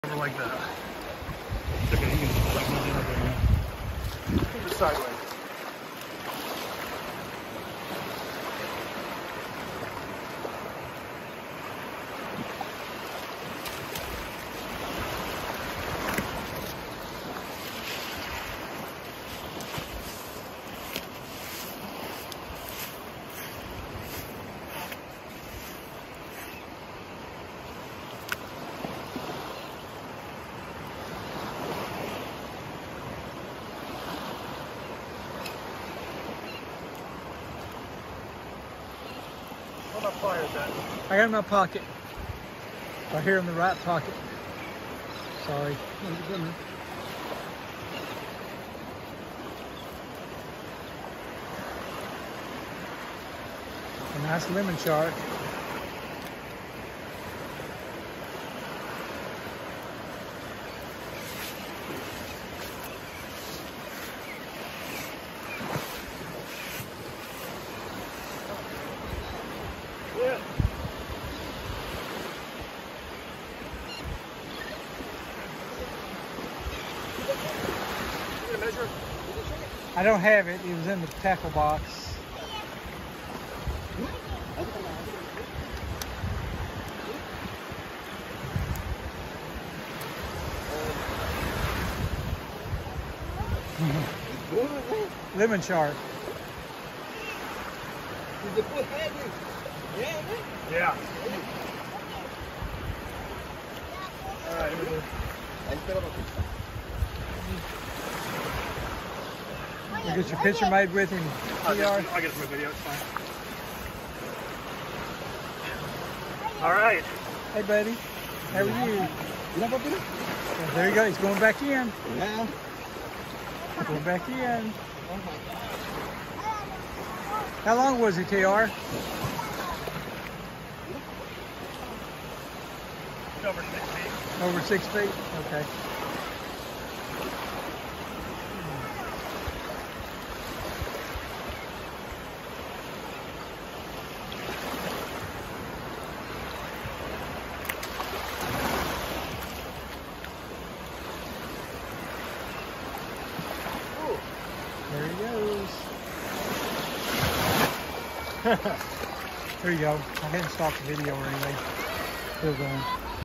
Over like that. It's okay, you can like move it over there. Move it sideways. What about fire at that? I got it in my pocket. Right here in the right pocket. Sorry. A nice lemon shark. Yeah. You gonna measure? I don't have it. It was in the tackle box. Lemon shark. Yeah. All right, here we go. You get your picture made with him, I'll TR? get it from a video, it's fine. All right. Hey, buddy. How are you? There you go. He's going back in. Yeah. Going back in. How long was he, TR? Over 6 feet. Over 6 feet? Okay. There he goes. There you go. I hadn't stopped the video or anything. Still going.